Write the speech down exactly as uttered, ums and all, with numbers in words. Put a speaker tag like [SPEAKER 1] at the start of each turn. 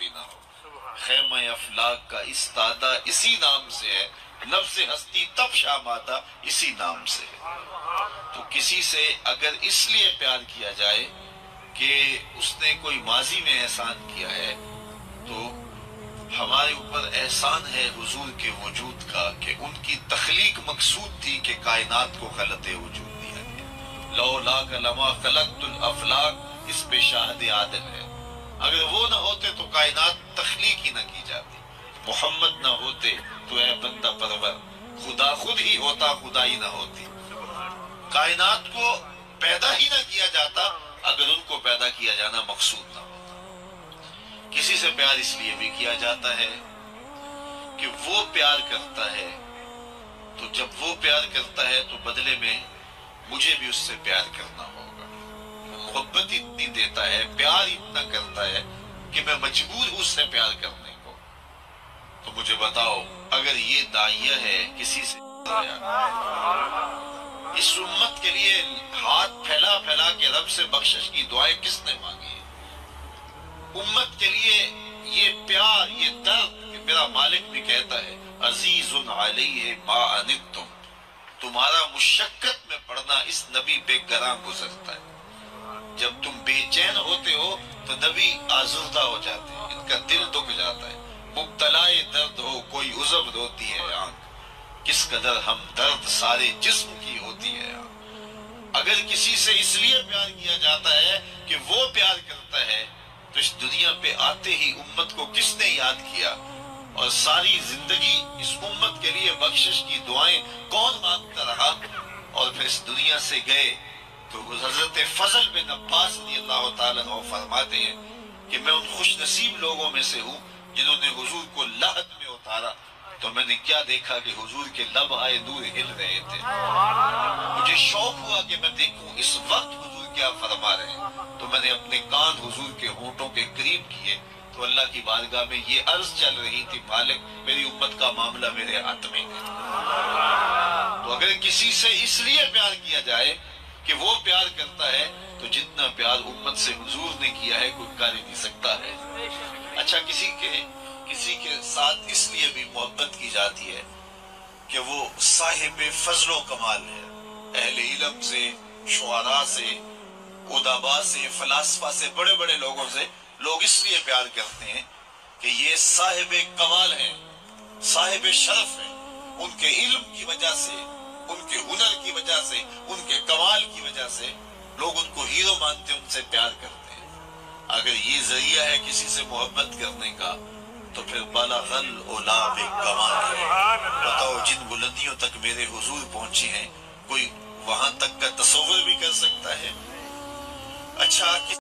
[SPEAKER 1] بھی نہ ہو۔ خیمہ افلاک کا استادہ اسی نام سے ہے، نفس ہستی تب شامادہ اسی نام سے ہے۔ تو کسی سے اگر اس لیے پیار کیا جائے کہ اس نے کوئی ماضی میں احسان کیا ہے، تو ہمارے اوپر احسان ہے حضور کے وجود کا کہ ان کی تخلیق مقصود تھی کہ کائنات کو خلق وجود دیا گیا۔ لولاک لما خلقت الافلاک، اس پہ شاہد عادل ہے۔ اگر وہ نہ ہوتے تو کائنات تخلیق ہی نہ کی جاتی، محمد نہ ہوتے تو اے بندہ پرور خدا خود ہی ہوتا، خدا ہی نہ ہوتی، کائنات کو پیدا ہی نہ کیا جاتا اگر ان کو پیدا کیا جانا مقصود نہ ہوتا۔ کسی سے پیار اس لیے بھی کیا جاتا ہے کہ وہ پیار کرتا ہے، تو جب وہ پیار کرتا ہے تو بدلے میں مجھے بھی اس سے پیار کرنا ہوگا۔ محبت اتنی دیتا ہے، پیار اتنا کرتا ہے کہ میں مجبور ہوں اس سے پیار کرنے کو۔ تو مجھے بتاؤ، اگر یہ داعیہ ہے کسی سے، اس امت کے لیے ہاتھ پھیلا پھیلا کے رب سے بخشش کی دعائیں کس نے مانگی ہے؟ امت کے لیے یہ پیار، یہ درد کہ میرا مالک بھی کہتا ہے عزیز علیہ ما عنتم، تمہارا مشقت میں پڑنا اس نبی پہ گراں گزرتا ہے۔ جب تم بے چین ہوتے ہو تو نبی آزردہ ہو جاتے ہیں، ان کا دل دکھ جاتا ہے۔ مبتلا درد ہو کوئی عذب روتی ہے آنکھ، کس قدر ہم درد سارے جسم کی ہوتی ہے آنکھ۔ اگر کسی سے اس لیے پیار کیا جاتا ہے کہ وہ پیار کرتا ہے، تو اس دنیا پہ آتے ہی امت کو کس نے یاد کیا، اور ساری زندگی اس امت کے لیے بخشش کی دعائیں کون مانگتا رہا، اور پھر اس دنیا سے گئے تو حضرت فضل بن عباس رضی اللہ تعالیٰ عنہ فرماتے ہیں کہ میں ان خوش نصیب لوگوں میں سے ہوں جنہوں نے حضور کو لحد میں اتارا تو میں نے کیا دیکھا کہ حضور کے لب آئے دور ہل رہے تھے۔ مجھے شوق ہوا کہ میں دیکھوں اس وقت حضور کیا فرما رہے ہیں، تو میں نے اپنے کان حضور کے ہونٹوں کے قریب کیے تو اللہ کی بارگاہ میں یہ عرض چل رہی تھی، مالک میری امت کا معاملہ میرے ہاتھ میں ہے۔ تو اگر کسی سے اس لیے پیار کیا جائے کہ وہ پیار کرتا ہے، تو جتنا پیار امت سے حضور نے کیا ہے کوئی کر ہی نہیں سکتا ہے۔ اچھا، کسی کے کسی کے ساتھ اس لیے بھی محبت کی جاتی ہے کہ وہ صاحب فضل و کمال ہے۔ اہل علم سے، شعراء سے، ادباء سے، فلاسفہ سے، بڑے بڑے لوگوں سے لوگ اس لیے پیار کرتے ہیں کہ یہ صاحب کمال ہیں، صاحب شرف ہیں۔ ان کے علم کی وجہ سے، ان کے ہنر کی وجہ سے، ان کے کمال کی وجہ سے لوگ ان کو ہیرو مانتے ہیں، ان سے پیار کرتے ہیں۔ اگر یہ ذریعہ ہے کسی سے محبت کرنے کا تو پھر بلغ العلا بکمال ہے۔ بتاؤ، جن بلندیوں تک میرے حضور پہنچے ہیں کوئی وہاں تک کا تصور بھی کر سکتا ہے؟ اچھا،